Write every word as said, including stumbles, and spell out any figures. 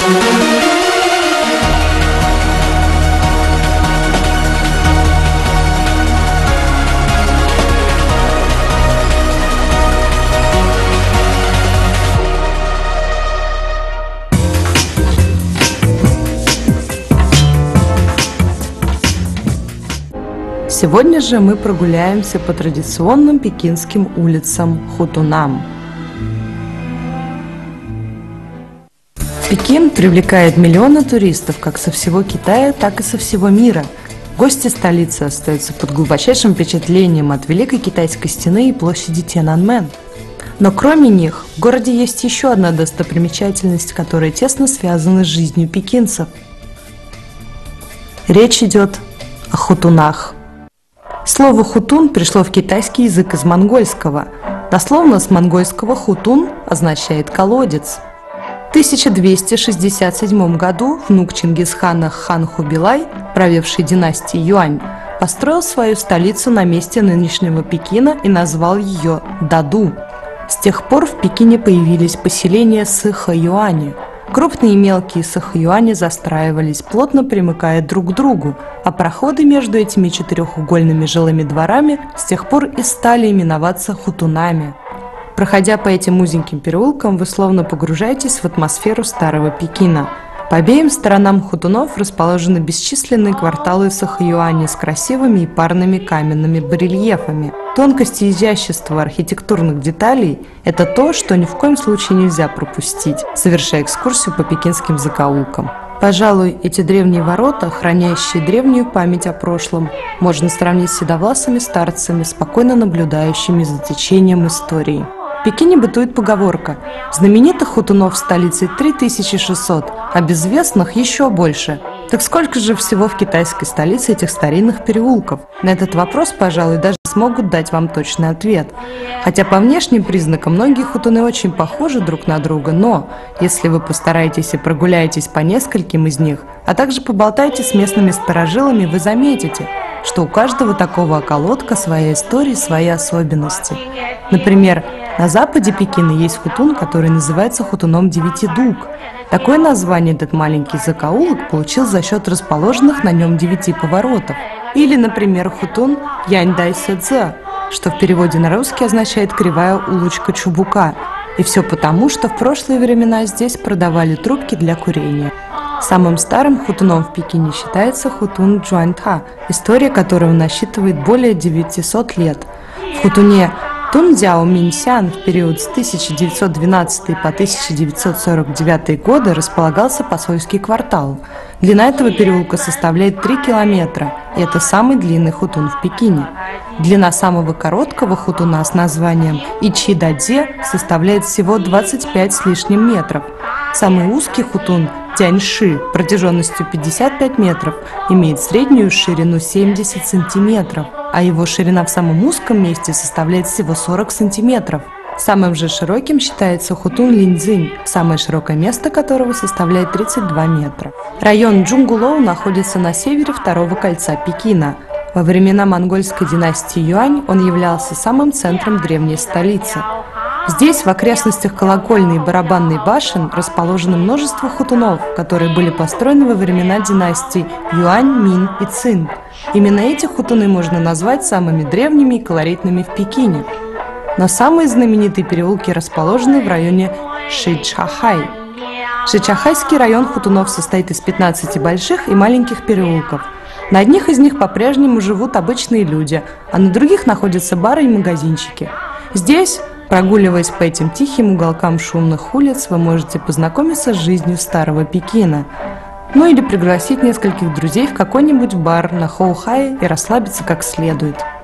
Сегодня же мы прогуляемся по традиционным пекинским улицам Хутунам. Пекин привлекает миллионы туристов как со всего Китая, так и со всего мира. Гости столицы остаются под глубочайшим впечатлением от Великой Китайской стены и площади Тяньаньмэнь. Но кроме них, в городе есть еще одна достопримечательность, которая тесно связана с жизнью пекинцев. Речь идет о хутунах. Слово «хутун» пришло в китайский язык из монгольского. Дословно с монгольского «хутун» означает «колодец». В тысяча двести шестьдесят седьмом году внук Чингисхана хан Хубилай, правивший династией Юань, построил свою столицу на месте нынешнего Пекина и назвал ее Даду. С тех пор в Пекине появились поселения сыха-юани. Крупные и мелкие сыха-юани застраивались, плотно примыкая друг к другу, а проходы между этими четырехугольными жилыми дворами с тех пор и стали именоваться хутунами. Проходя по этим узеньким переулкам, вы словно погружаетесь в атмосферу старого Пекина. По обеим сторонам хутунов расположены бесчисленные кварталы сыха-юани с красивыми и парными каменными барельефами. Тонкость и изящество архитектурных деталей – это то, что ни в коем случае нельзя пропустить, совершая экскурсию по пекинским закоулкам. Пожалуй, эти древние ворота, хранящие древнюю память о прошлом, можно сравнить с седовласыми старцами, спокойно наблюдающими за течением истории. В Пекине бытует поговорка: знаменитых хутунов в столице три тысячи шестьсот, а безвестных еще больше. Так сколько же всего в китайской столице этих старинных переулков? На этот вопрос, пожалуй, даже смогут дать вам точный ответ. Хотя по внешним признакам многие хутуны очень похожи друг на друга, но если вы постараетесь и прогуляетесь по нескольким из них, а также поболтаете с местными старожилами, вы заметите, что у каждого такого околотка своя история, свои особенности. Например, на западе Пекина есть хутун, который называется хутуном девяти дуг. Такое название этот маленький закоулок получил за счет расположенных на нем девяти поворотов. Или, например, хутун Яньдай-Сэцзэ, что в переводе на русский означает «кривая улочка Чубука». И все потому, что в прошлые времена здесь продавали трубки для курения. Самым старым хутуном в Пекине считается хутун Джуаньта, история которого насчитывает более девятисот лет. В хутуне Тунцзяо-Минсян в период с тысяча девятьсот двенадцатого по тысяча девятьсот сорок девятый годы располагался посольский квартал. Длина этого переулка составляет три километра, и это самый длинный хутун в Пекине. Длина самого короткого хутуна с названием Ичидадзе составляет всего двадцать пять с лишним метров. Самый узкий хутун Тяньши протяженностью пятьдесят пять метров имеет среднюю ширину семьдесят сантиметров, а его ширина в самом узком месте составляет всего сорок сантиметров. Самым же широким считается хутун Линьцзинь, самое широкое место которого составляет тридцать два метра. Район Джунгулоу находится на севере второго кольца Пекина. Во времена монгольской династии Юань он являлся самым центром древней столицы. Здесь, в окрестностях колокольной и барабанной башен, расположено множество хутунов, которые были построены во времена династий Юань, Мин и Цин. Именно эти хутуны можно назвать самыми древними и колоритными в Пекине. Но самые знаменитые переулки расположены в районе Шичахай. Шичахайский район хутунов состоит из пятнадцати больших и маленьких переулков. На одних из них по-прежнему живут обычные люди, а на других находятся бары и магазинчики. Здесь, прогуливаясь по этим тихим уголкам шумных улиц, вы можете познакомиться с жизнью старого Пекина. Ну или пригласить нескольких друзей в какой-нибудь бар на Хоухае и расслабиться как следует.